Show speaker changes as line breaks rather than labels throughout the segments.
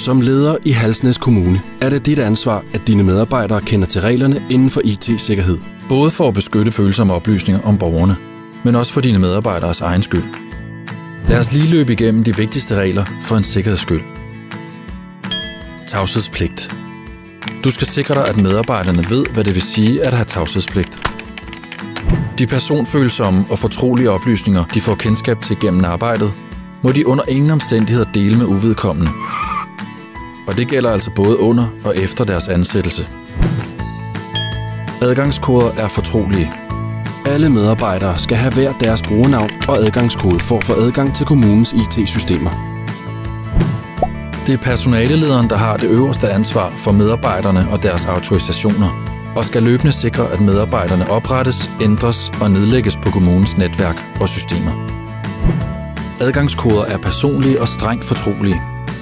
Som leder i Halsnæs Kommune er det dit ansvar, at dine medarbejdere kender til reglerne inden for IT-sikkerhed.
Både for at beskytte følsomme oplysninger om borgerne, men også for dine medarbejderes egen skyld. Lad os lige løbe igennem de vigtigste regler for en sikkerheds skyld. Tavshedspligt. Du skal sikre dig, at medarbejderne ved, hvad det vil sige at have tavshedspligt. De personfølsomme og fortrolige oplysninger, de får kendskab til gennem arbejdet, må de under ingen omstændigheder dele med uvedkommende. Og det gælder altså både under og efter deres ansættelse. Adgangskoder er fortrolige.
Alle medarbejdere skal have hver deres brugernavn og adgangskode for at få adgang til kommunens IT-systemer.
Det er personalelederen, der har det øverste ansvar for medarbejderne og deres autorisationer, og skal løbende sikre, at medarbejderne oprettes, ændres og nedlægges på kommunens netværk og systemer. Adgangskoder er personlige og strengt fortrolige.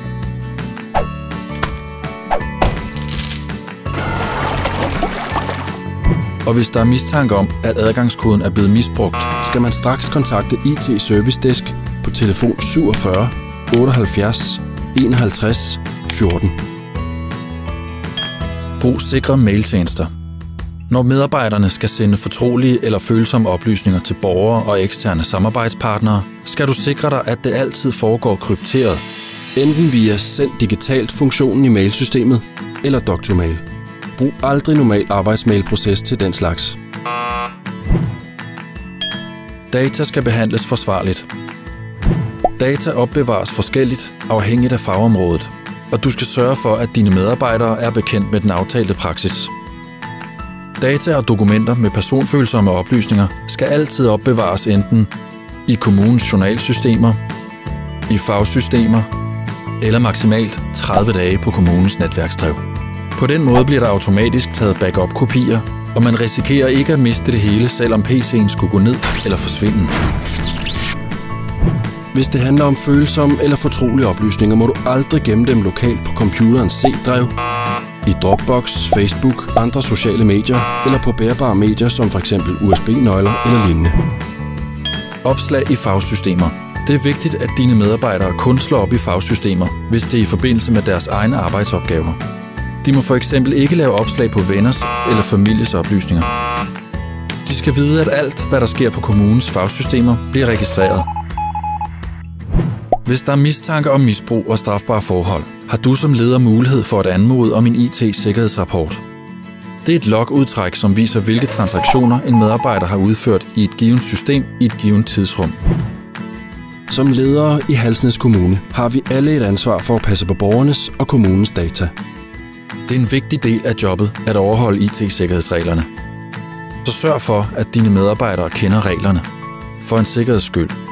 Og hvis der er mistanke om, at adgangskoden er blevet misbrugt,
skal man straks kontakte IT Service Desk på telefon 47 78 51 14.
Brug sikre mailtjenester. Når medarbejderne skal sende fortrolige eller følsomme oplysninger til borgere og eksterne samarbejdspartnere, skal du sikre dig, at det altid foregår krypteret.
Enten via send digitalt funktionen i mailsystemet eller Doc2Mail. Brug aldrig normal arbejdsmailproces til den slags.
Data skal behandles forsvarligt. Data opbevares forskelligt afhængigt af fagområdet, og du skal sørge for, at dine medarbejdere er bekendt med den aftalte praksis. Data og dokumenter med personfølsomme oplysninger skal altid opbevares enten i kommunens journalsystemer, i fagsystemer eller maksimalt 30 dage på kommunens netværksdrev. På den måde bliver der automatisk taget backup-kopier, og man risikerer ikke at miste det hele, selvom PC'en skulle gå ned eller forsvinde.
Hvis det handler om følsomme eller fortrolige oplysninger, må du aldrig gemme dem lokalt på computerens C-drev, i Dropbox, Facebook, andre sociale medier eller på bærbare medier som f.eks. USB-nøgler eller lignende.
Opslag i fagsystemer. Det er vigtigt, at dine medarbejdere kun slår op i fagsystemer, hvis det er i forbindelse med deres egne arbejdsopgaver. De må for eksempel ikke lave opslag på venners eller families oplysninger. De skal vide, at alt, hvad der sker på kommunens fagsystemer, bliver registreret. Hvis der er mistanke om misbrug og strafbare forhold, har du som leder mulighed for at anmode om en IT-sikkerhedsrapport. Det er et logudtræk, som viser, hvilke transaktioner en medarbejder har udført i et givet system i et givet tidsrum.
Som ledere i Halsnæs Kommune har vi alle et ansvar for at passe på borgernes og kommunens data.
Det er en vigtig del af jobbet at overholde IT-sikkerhedsreglerne. Så sørg for, at dine medarbejdere kender reglerne. For en sikkerheds skyld.